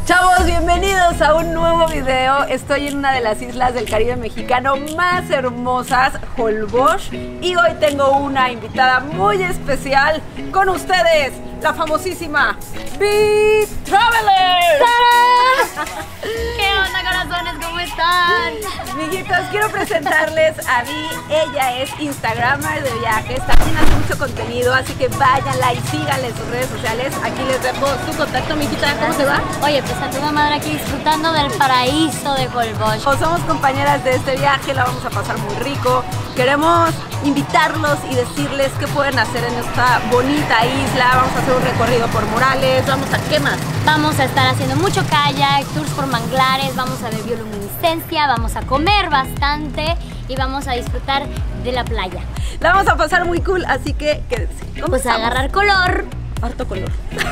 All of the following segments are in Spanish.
Chavos, bienvenidos a un nuevo video. Estoy en una de las islas del Caribe mexicano más hermosas, Holbox, y hoy tengo una invitada muy especial con ustedes, la famosísima Bee Traveler. ¿Qué onda, corazones? ¿Cómo están? Mijitos, quiero presentarles a Bee. Ella es instagramer de viajes, también hace mucho contenido, así que váyanla y síganla en sus redes sociales. Aquí les dejo su contacto, mijita. ¿Cómo te va? Oye, pues a toda madre aquí disfrutando del paraíso de Holbox. Somos compañeras de este viaje, la vamos a pasar muy rico. Queremos invitarlos y decirles qué pueden hacer en esta bonita isla. Vamos a hacer un recorrido por murales. Vamos a ¿qué más? Vamos a estar haciendo mucho kayak, tours por manglares, vamos a ver bioluminiscencia, vamos a comer bastante y vamos a disfrutar de la playa. La vamos a pasar muy cool, así que quédense. Pues a agarrar color. Harto color.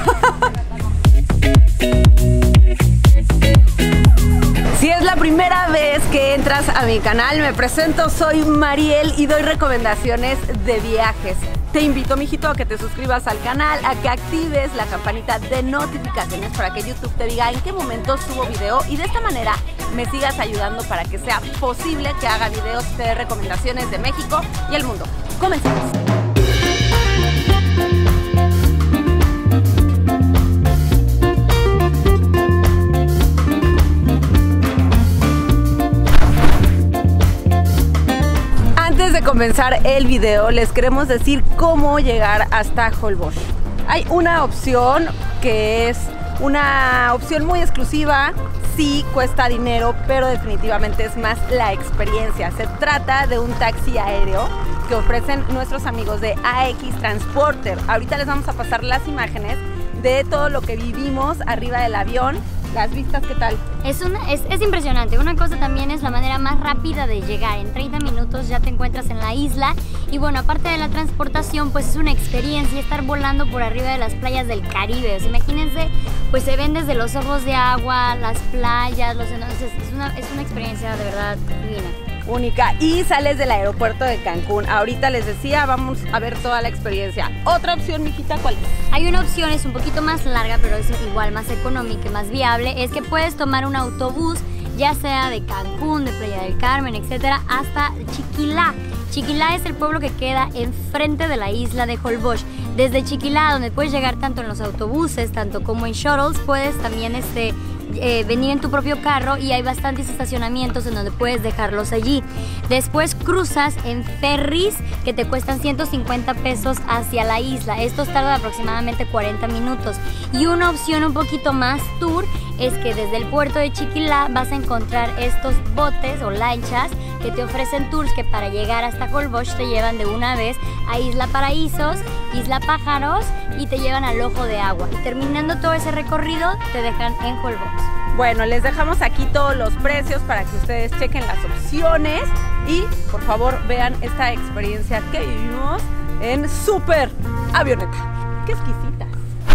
Si es la primera vez que entras a mi canal, me presento, soy Mariel y doy recomendaciones de viajes. Te invito, mijito, a que te suscribas al canal, a que actives la campanita de notificaciones para que YouTube te diga en qué momento subo video y de esta manera me sigas ayudando para que sea posible que haga videos de recomendaciones de México y el mundo. Comencemos. Antes de comenzar el video, les queremos decir cómo llegar hasta Holbox. Hay una opción que es una opción muy exclusiva, sí cuesta dinero, pero definitivamente es más la experiencia. Se trata de un taxi aéreo que ofrecen nuestros amigos de AX Transporter. Ahorita les vamos a pasar las imágenes de todo lo que vivimos arriba del avión. Las vistas, ¿qué tal? Es impresionante. Una cosa también es la manera más rápida de llegar. En 30 minutos ya te encuentras en la isla. Y bueno, aparte de la transportación, pues es una experiencia estar volando por arriba de las playas del Caribe. O sea, imagínense, pues se ven desde los ojos de agua, las playas, es una experiencia de verdad divina. Única. Y sales del aeropuerto de Cancún. Ahorita les decía, vamos a ver toda la experiencia. Otra opción, mijita, ¿cuál es? Hay una opción, es un poquito más larga, pero es igual más económica y más viable. Es que puedes tomar un autobús, ya sea de Cancún, de Playa del Carmen, etcétera, hasta Chiquilá. Chiquilá es el pueblo que queda enfrente de la isla de Holbox. Desde Chiquilá, donde puedes llegar tanto en los autobuses, tanto como en shuttles, puedes también venir en tu propio carro y hay bastantes estacionamientos en donde puedes dejarlos allí. Después cruzas en ferries que te cuestan 150 pesos hacia la isla. Estos tardan aproximadamente 40 minutos. Y una opción un poquito más tour es que desde el puerto de Chiquilá vas a encontrar estos botes o lanchas que te ofrecen tours que para llegar hasta Holbox te llevan de una vez a Isla Paraísos, Isla Pájaros y te llevan al Ojo de Agua. Y terminando todo ese recorrido te dejan en Holbox. Bueno, les dejamos aquí todos los precios para que ustedes chequen las opciones y por favor vean esta experiencia que vivimos en súper avioneta. ¡Qué exquisita!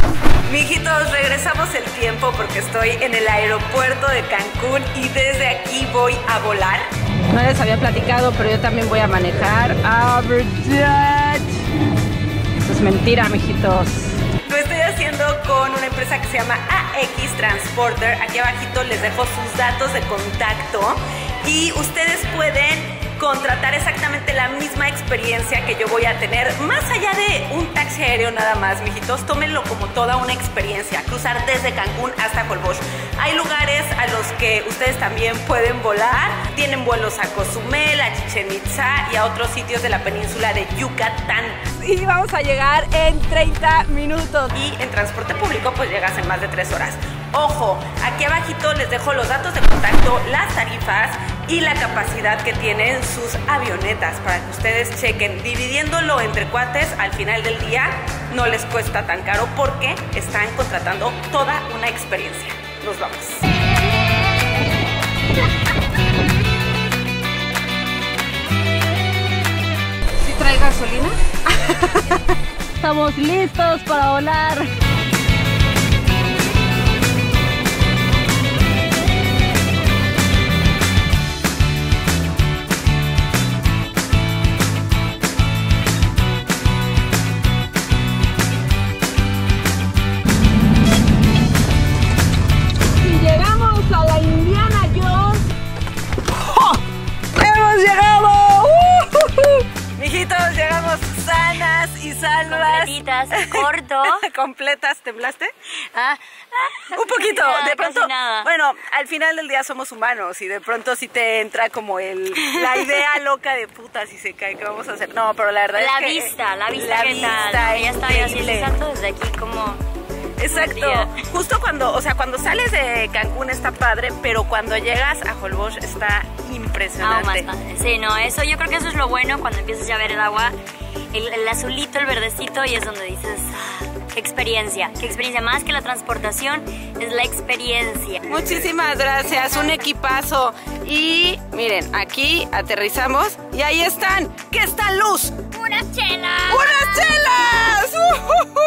Mijitos, regresamos el tiempo porque estoy en el aeropuerto de Cancún y desde aquí voy a volar. No les había platicado, pero yo también voy a manejar a verdad. Eso es mentira, mijitos. Lo estoy haciendo con una empresa que se llama AX Transporter. Aquí abajito les dejo sus datos de contacto y ustedes pueden contratar exactamente la misma experiencia que yo voy a tener. Más allá de un taxi aéreo nada más, mijitos, tómenlo como toda una experiencia. Cruzar desde Cancún hasta Holbox. Hay lugares a los que ustedes también pueden volar. Tienen vuelos a Cozumel, a Chichén Itzá y a otros sitios de la península de Yucatán. Y vamos a llegar en 30 minutos. Y en transporte público pues llegas en más de 3 horas. Ojo, aquí abajito les dejo los datos de contacto, las tarifas y la capacidad que tienen sus avionetas para que ustedes chequen. Dividiéndolo entre cuates, al final del día no les cuesta tan caro porque están contratando toda una experiencia. Nos vamos. ¿Sí trae gasolina? Estamos listos para volar. salvas. Completitas, corto. Completas, ¿temblaste? Ah, Un poquito, nada, de pronto. casi nada. Bueno, al final del día somos humanos y de pronto sí te entra como la idea loca de puta si se cae, ¿qué vamos a hacer? No, pero la verdad la es que vista, ya ¿qué tal? Ya estaba yo así, increíble. salto desde aquí como... Exacto. Justo cuando sales de Cancún está padre, pero cuando llegas a Holbox está impresionante. Más padre. Sí, no, eso yo creo que eso es lo bueno cuando empiezas ya a ver el agua, el azulito, el verdecito, y es donde dices, qué experiencia, más que la transportación, es la experiencia. Muchísimas gracias, un equipazo. Y miren, aquí aterrizamos y ahí están. ¿Qué está Luz? ¡Unas chelas! ¡Unas chelas!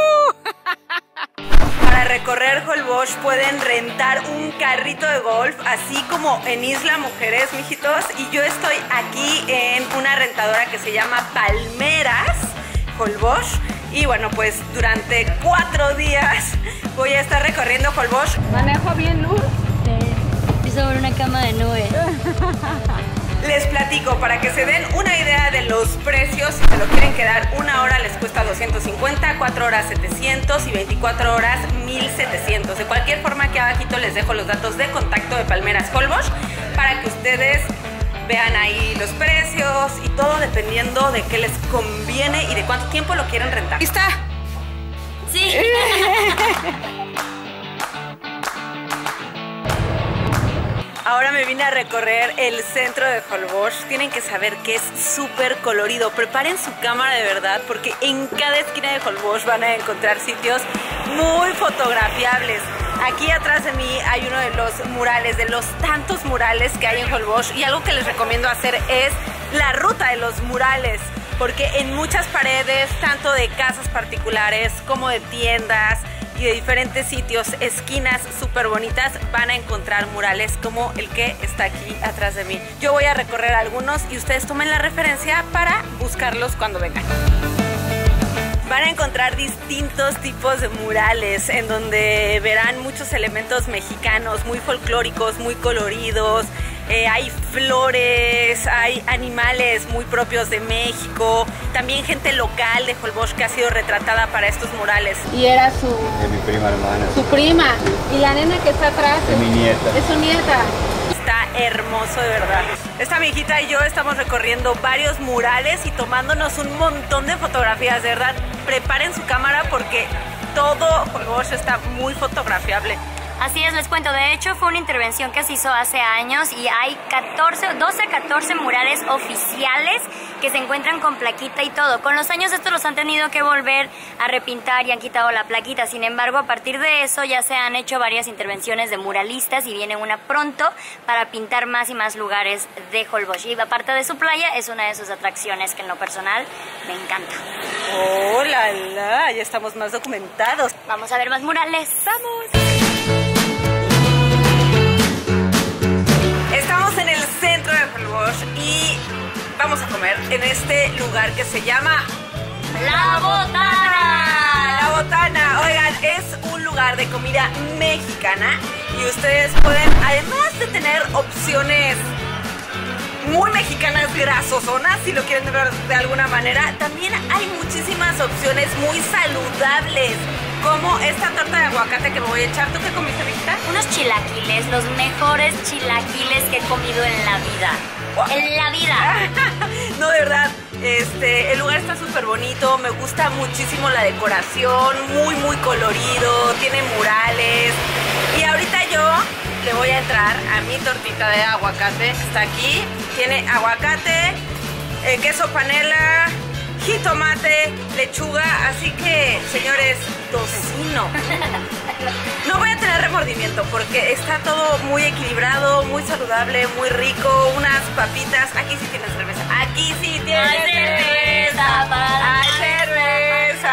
Para recorrer Holbox pueden rentar un carrito de golf, así como en Isla Mujeres, mijitos. Y yo estoy aquí en una rentadora que se llama Palmeras Holbox. Y bueno, pues durante 4 días voy a estar recorriendo Holbox. ¿Manejo bien, Luz? Sí, sobre una cama de nubes. Les platico para que se den una idea de los precios. Si se lo quieren quedar 1 hora les cuesta 250, 4 horas 700 y 24 horas 1700. De cualquier forma, aquí abajito les dejo los datos de contacto de Palmeras Holbox para que ustedes vean ahí los precios y todo dependiendo de qué les conviene y de cuánto tiempo lo quieren rentar. ¿Lista? Sí. Ahora me vine a recorrer el centro de Holbox. Tienen que saber que es súper colorido. Preparen su cámara de verdad porque en cada esquina de Holbox van a encontrar sitios muy fotografiables. Aquí atrás de mí hay uno de los murales, de los tantos murales que hay en Holbox. Y algo que les recomiendo hacer es la ruta de los murales. Porque en muchas paredes, tanto de casas particulares como de tiendas y de diferentes sitios, esquinas súper bonitas, van a encontrar murales como el que está aquí atrás de mí. Yo voy a recorrer algunos y ustedes tomen la referencia para buscarlos cuando vengan. Van a encontrar distintos tipos de murales en donde verán muchos elementos mexicanos, muy folclóricos, muy coloridos. Hay flores, hay animales muy propios de México, también gente local de Holbox que ha sido retratada para estos murales. Y era su mi prima hermana. Su prima. Y la nena que está atrás Es mi nieta. Es su nieta. Está hermoso de verdad. Esta mijita y yo estamos recorriendo varios murales y tomándonos un montón de fotografías, de verdad. Preparen su cámara porque todo Holbox está muy fotografiable. Así es, les cuento, de hecho fue una intervención que se hizo hace años y hay 12 a 14 murales oficiales que se encuentran con plaquita y todo. Con los años estos los han tenido que volver a repintar y han quitado la plaquita. Sin embargo, a partir de eso ya se han hecho varias intervenciones de muralistas y viene una pronto para pintar más y más lugares de Holbox. Y aparte de su playa, es una de sus atracciones que en lo personal me encanta. ¡Oh, la! Ya estamos más documentados. Vamos a ver más murales. ¡Vamos! Estamos en el centro de Holbox y vamos a comer en este lugar que se llama ¡La Botana! La Botana. Oigan, es un lugar de comida mexicana y ustedes pueden, además de tener opciones muy mexicanas grasosonas, si lo quieren ver de alguna manera, también hay muchísimas opciones muy saludables, como esta torta de aguacate que me voy a echar. ¿Tú qué comiste, mijita? Unos chilaquiles, los mejores chilaquiles que he comido en la vida. Wow. ¡En la vida! No, de verdad, el lugar está súper bonito, me gusta muchísimo la decoración, muy colorido, tiene murales. Y ahorita yo le voy a entrar a mi tortita de aguacate, está aquí. Tiene aguacate, queso panela, jitomate, lechuga, así que, señores, tocino. No voy a tener remordimiento porque está todo muy equilibrado, muy saludable, muy rico. Unas papitas, aquí sí tienes cerveza, aquí sí tienes ¡Hay cerveza para ¡Hay cerveza!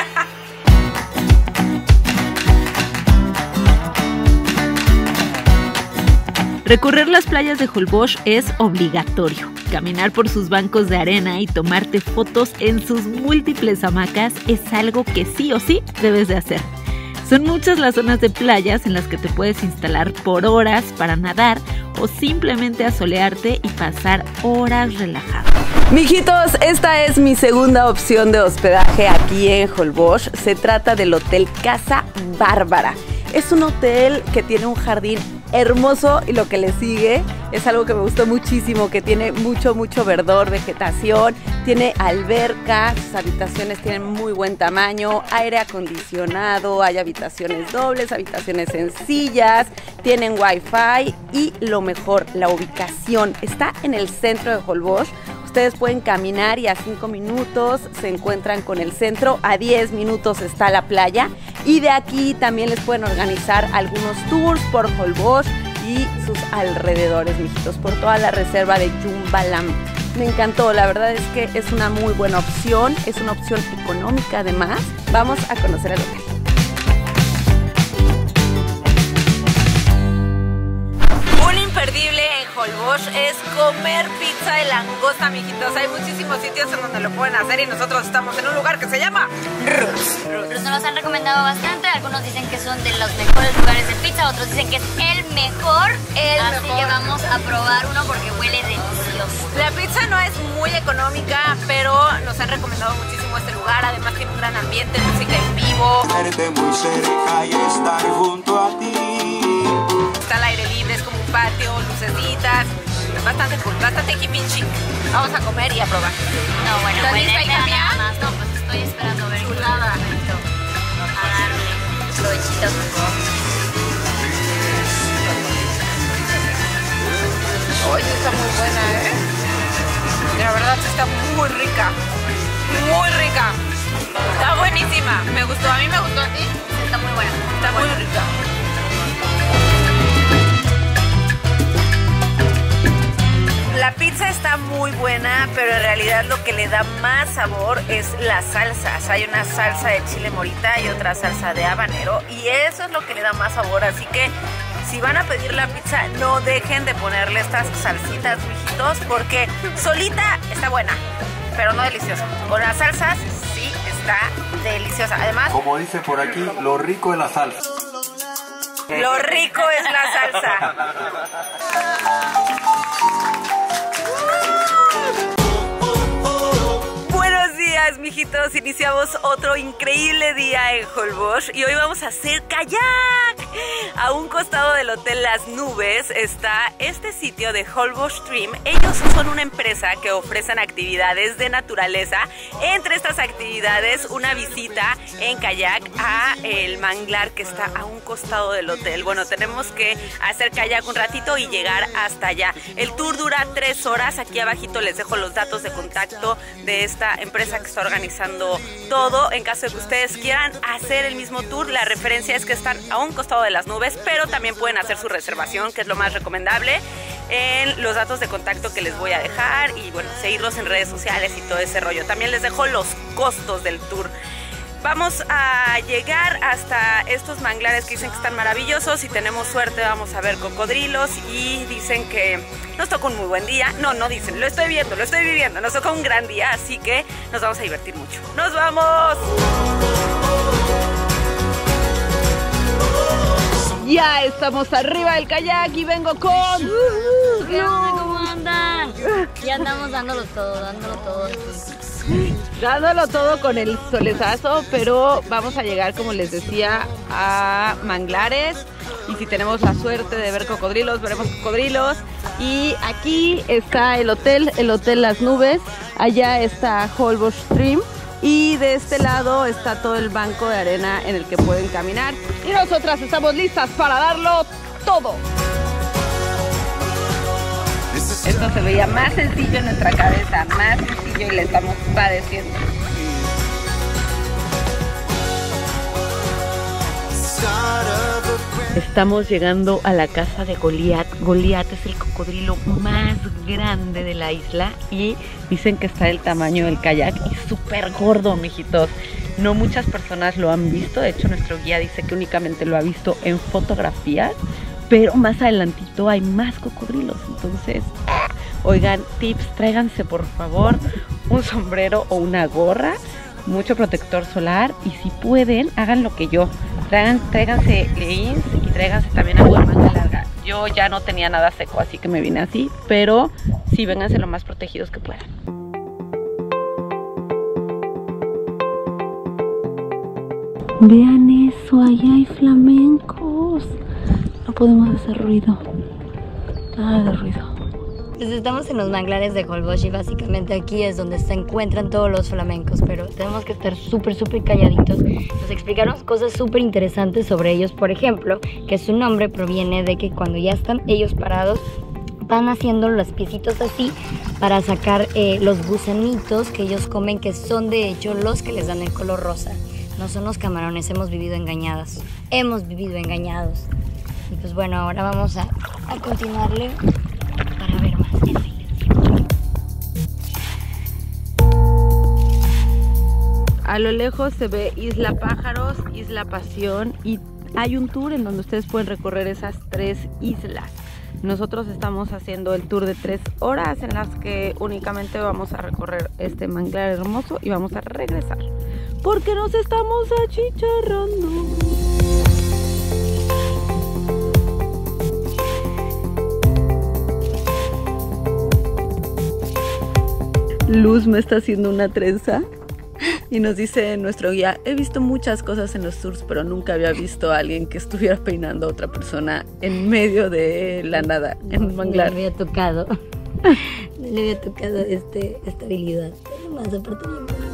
Recorrer las playas de Holbox es obligatorio. Caminar por sus bancos de arena y tomarte fotos en sus múltiples hamacas es algo que sí o sí debes de hacer. Son muchas las zonas de playas en las que te puedes instalar por horas para nadar o simplemente asolearte y pasar horas relajado. Mijitos, esta es mi segunda opción de hospedaje aquí en Holbox. Se trata del Hotel Casa Bárbara. Es un hotel que tiene un jardín hermoso y lo que le sigue es algo que me gustó muchísimo, que tiene mucho verdor, vegetación, tiene alberca, sus habitaciones tienen muy buen tamaño, aire acondicionado, hay habitaciones dobles, habitaciones sencillas, tienen wifi y lo mejor, la ubicación. Está en el centro de Holbox. Ustedes pueden caminar y a 5 minutos se encuentran con el centro, a 10 minutos está la playa y de aquí también les pueden organizar algunos tours por Holbox y sus alrededores, mijitos, por toda la reserva de Yumbalam. Me encantó, la verdad es que es una muy buena opción, es una opción económica además. Vamos a conocer el hotel. Imperdible en Holbox es comer pizza de langosta, mijitos. Hay muchísimos sitios en donde lo pueden hacer y nosotros estamos en un lugar que se llama Roots. Nos los han recomendado bastante. Algunos dicen que son de los mejores lugares de pizza, otros dicen que es el mejor. Así que vamos a probar uno porque huele delicioso. La pizza no es muy económica, pero nos han recomendado muchísimo este lugar. Además tiene un gran ambiente, música en vivo. Verte muy cerca y estar junto a ti. Está al aire libre, es como un patio, lucecitas, bastante cool, bastante hippie chic. Vamos a comer y a probar. No, bueno, ¿Estás lista, hija mía? nada más. No, pues estoy esperando a ver. Chulada. A darle provechito. Oye, está muy buena, ¿eh? La verdad está muy rica. Muy rica. Está buenísima. Me gustó, a mí me gustó. ¿A ti? Está muy buena. Está muy rica. La pizza está muy buena, pero en realidad lo que le da más sabor es las salsas. Hay una salsa de chile morita y otra salsa de habanero y eso es lo que le da más sabor. Así que si van a pedir la pizza, no dejen de ponerle estas salsitas, mijitos, porque solita está buena, pero no deliciosa. Con las salsas sí está deliciosa. Además, Como dice por aquí, lo rico es la salsa. lo rico es la salsa. Buenos días, mijitos. Iniciamos otro increíble día en Holbox y hoy vamos a hacer kayak. A un costado del Hotel Las Nubes está este sitio de Holbox Stream. Ellos son una empresa que ofrecen actividades de naturaleza. Entre estas actividades, una visita en kayak a el manglar que está a un costado del hotel. Bueno, tenemos que hacer kayak un ratito y llegar hasta allá. El tour dura 3 horas. Aquí abajito les dejo los datos de contacto de esta empresa que está organizando todo. En caso de que ustedes quieran hacer el mismo tour, la referencia es que están a un costado de Las Nubes, pero también pueden hacer su reservación, que es lo más recomendable, en los datos de contacto que les voy a dejar y bueno, seguirlos en redes sociales y todo ese rollo. También les dejo los costos del tour. Vamos a llegar hasta estos manglares que dicen que están maravillosos. Si tenemos suerte vamos a ver cocodrilos y dicen que nos toca un muy buen día. No dicen, lo estoy viendo, lo estoy viviendo. Nos toca un gran día, así que nos vamos a divertir mucho. ¡Nos vamos! Ya estamos arriba del kayak y vengo con... ¿Qué onda? ¿Cómo andan? Ya andamos dándolo todo. Dándolo todo con el solezazo, pero vamos a llegar, como les decía, a manglares. Y si tenemos la suerte de ver cocodrilos, veremos cocodrilos. Y aquí está el hotel Las Nubes. Allá está Holbox Stream. Y de este lado está todo el banco de arena en el que pueden caminar. Y nosotras estamos listas para darlo todo. Esto se veía más sencillo en nuestra cabeza, más sencillo y le estamos padeciendo. Estamos llegando a la casa de Goliat. Goliat es el cocodrilo más grande de la isla y dicen que está del tamaño del kayak y súper gordo, mijitos. No muchas personas lo han visto, de hecho nuestro guía dice que únicamente lo ha visto en fotografías, pero más adelantito hay más cocodrilos. Entonces, oigan, tips, tráiganse por favor un sombrero o una gorra, mucho protector solar y si pueden, hagan lo que yo. Tráiganse leggings y tráiganse también agua de manga larga. Yo ya no tenía nada seco, así que me vine así, pero sí, vénganse lo más protegidos que puedan. Vean eso, allá hay flamencos. No podemos hacer ruido. Nada de ruido. Pues estamos en los manglares de Holbox y básicamente aquí es donde se encuentran todos los flamencos, pero tenemos que estar súper calladitos. Nos explicaron cosas súper interesantes sobre ellos, por ejemplo, que su nombre proviene de que cuando ya están ellos parados, van haciendo los piecitos así para sacar los gusanitos que ellos comen, que son de hecho los que les dan el color rosa. No son los camarones, hemos vivido engañados. Hemos vivido engañados. Y pues bueno, ahora vamos a continuarle para ver más. A lo lejos se ve Isla Pájaros, Isla Pasión y hay un tour en donde ustedes pueden recorrer esas 3 islas. Nosotros estamos haciendo el tour de 3 horas en las que únicamente vamos a recorrer este manglar hermoso y vamos a regresar porque nos estamos achicharrando. Luz me está haciendo una trenza y nos dice nuestro guía: he visto muchas cosas en los tours, pero nunca había visto a alguien que estuviera peinando a otra persona en medio de la nada, en un manglar. No le había tocado, no le había tocado esta habilidad. Pero más aparte bien bonito.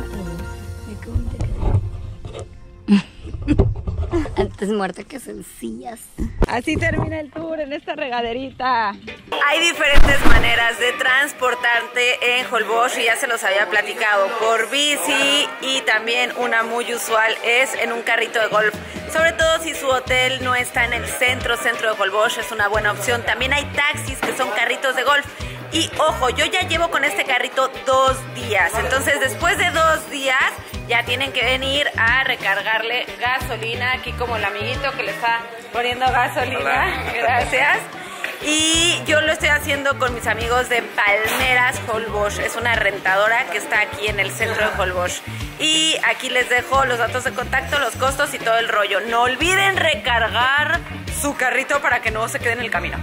Antes muerta que sencillas. Así termina el tour en esta regaderita. Hay diferentes maneras de transportarte en Holbox y ya se los había platicado, por bici, y también una muy usual es en un carrito de golf. Sobre todo si su hotel no está en el centro de Holbox, es una buena opción. También hay taxis que son carritos de golf. Y ojo, yo ya llevo con este carrito 2 días, entonces después de 2 días ya tienen que venir a recargarle gasolina, aquí como el amiguito que le está poniendo gasolina. Hola. Gracias. Y yo lo estoy haciendo con mis amigos de Palmeras Holbox, es una rentadora que está aquí en el centro de Holbox. Y aquí les dejo los datos de contacto, los costos y todo el rollo. No olviden recargar su carrito para que no se quede en el camino.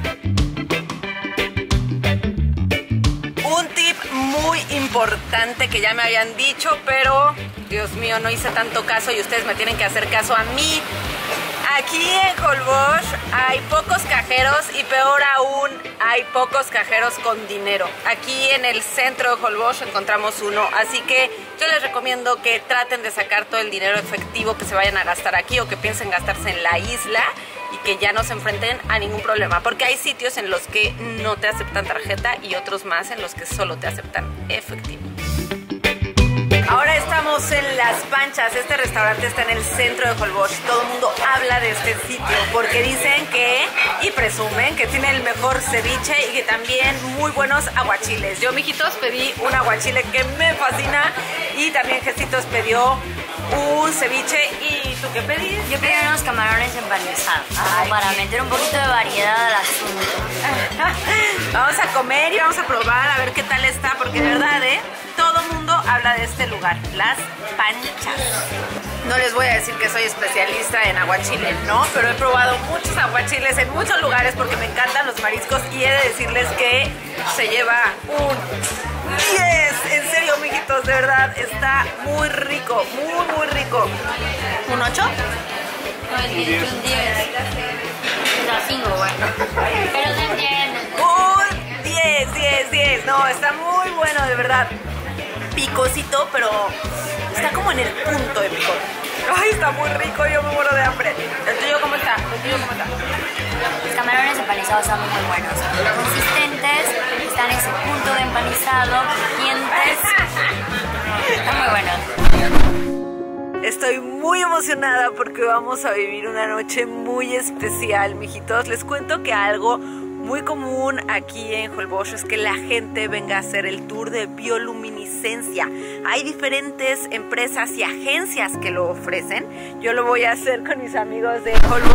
Un tip muy importante que ya me habían dicho, pero Dios mío, no hice tanto caso y ustedes me tienen que hacer caso a mí. Aquí en Holbox hay pocos cajeros y peor aún, hay pocos cajeros con dinero. Aquí en el centro de Holbox encontramos uno, así que yo les recomiendo que traten de sacar todo el dinero efectivo que se vayan a gastar aquí o que piensen gastarse en la isla y que ya no se enfrenten a ningún problema, porque hay sitios en los que no te aceptan tarjeta y otros más en los que solo te aceptan efectivo. Ahora estamos en Las Panchas. Este restaurante está en el centro de Holbox. Todo el mundo habla de este sitio porque dicen que, y presumen, que tiene el mejor ceviche y que también muy buenos aguachiles. Yo, mijitos, pedí un aguachile que me fascina y también Jesitos pidió un ceviche. ¿Y tú qué pediste? Yo pedí unos camarones empanizados, para meter un poquito de variedad al asunto. Vamos a comer y vamos a probar a ver qué tal está, porque de verdad, todo el mundo habla de este lugar, Las Panchas. No les voy a decir que soy especialista en aguachile, no, pero he probado muchos aguachiles en muchos lugares porque me encantan los mariscos y he de decirles que se lleva un 10. En serio, mijitos, de verdad, está muy rico, muy rico. ¿Un 8? No, es un 10. Es 5, bueno. Pero no entiendo. Un 10. No, está muy bueno, de verdad. Picosito, pero está como en el punto de picor. Ay, está muy rico, yo me muero de hambre. ¿El tuyo cómo está? Los camarones empanizados están muy buenos. Consistentes, están en ese punto de empanizado, crujientes. Están muy buenos. Estoy muy emocionada porque vamos a vivir una noche muy especial, mijitos. Les cuento que algo muy común aquí en Holbox es que la gente venga a hacer el tour de bioluminiscencia. Hay diferentes empresas y agencias que lo ofrecen. Yo lo voy a hacer con mis amigos de Holbox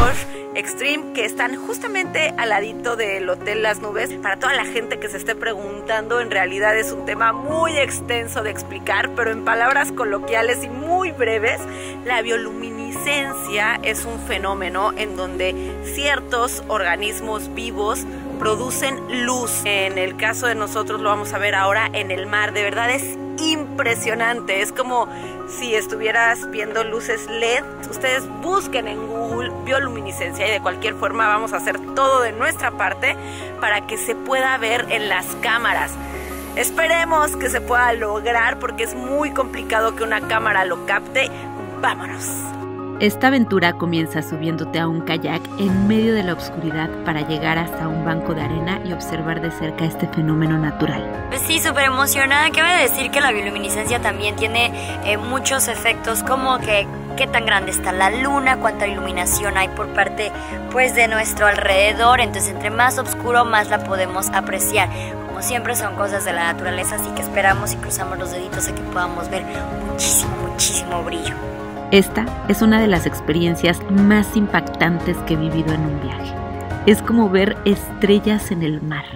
Extreme, que están justamente al ladito del Hotel Las Nubes. Para toda la gente que se esté preguntando, en realidad es un tema muy extenso de explicar, pero en palabras coloquiales y muy breves, la bioluminiscencia es un fenómeno en donde ciertos organismos vivos producen luz. En el caso de nosotros lo vamos a ver ahora en el mar. De verdad es impresionante, es como si estuvieras viendo luces LED. Ustedes busquen en Google bioluminiscencia y de cualquier forma vamos a hacer todo de nuestra parte para que se pueda ver en las cámaras. Esperemos que se pueda lograr porque es muy complicado que una cámara lo capte. ¡Vámonos! Esta aventura comienza subiéndote a un kayak en medio de la oscuridad para llegar hasta un banco de arena y observar de cerca este fenómeno natural. Pues sí, súper emocionada. Cabe decir que la bioluminiscencia también tiene muchos efectos, como que qué tan grande está la luna, cuánta iluminación hay por parte pues de nuestro alrededor. Entonces entre más oscuro más la podemos apreciar. Como siempre son cosas de la naturaleza, así que esperamos y cruzamos los deditos a que podamos ver muchísimo brillo. Esta es una de las experiencias más impactantes que he vivido en un viaje. Es como ver estrellas en el mar.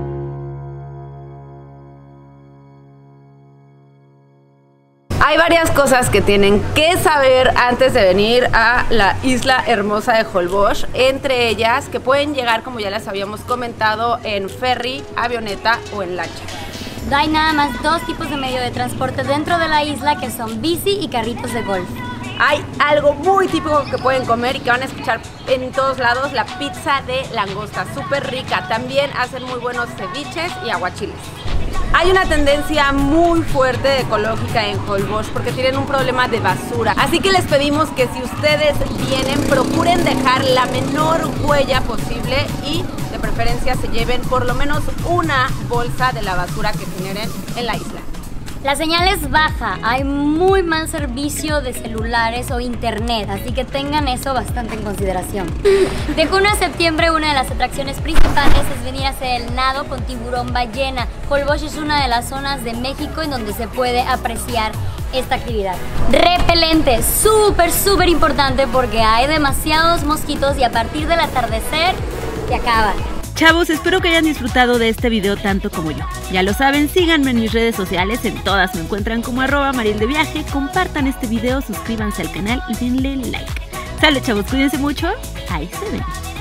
Hay varias cosas que tienen que saber antes de venir a la isla hermosa de Holbox, entre ellas que pueden llegar, como ya les habíamos comentado, en ferry, avioneta o en lancha. Hay nada más 2 tipos de medio de transporte dentro de la isla, que son bici y carritos de golf. Hay algo muy típico que pueden comer y que van a escuchar en todos lados, la pizza de langosta, súper rica. También hacen muy buenos ceviches y aguachiles. Hay una tendencia muy fuerte ecológica en Holbox porque tienen un problema de basura. Así que les pedimos que si ustedes vienen, procuren dejar la menor huella posible y de preferencia se lleven por lo menos una bolsa de la basura que generen en la isla. La señal es baja, hay muy mal servicio de celulares o internet, así que tengan eso bastante en consideración. De junio a septiembre una de las atracciones principales es venir a hacer el nado con tiburón ballena. Holbox es una de las zonas de México en donde se puede apreciar esta actividad. Repelente, súper importante porque hay demasiados mosquitos y a partir del atardecer se acaban. Chavos, espero que hayan disfrutado de este video tanto como yo. Ya lo saben, síganme en mis redes sociales, en todas me encuentran como @marieldeviaje. Compartan este video, suscríbanse al canal y denle like. Sale, chavos, cuídense mucho. Ahí se ven.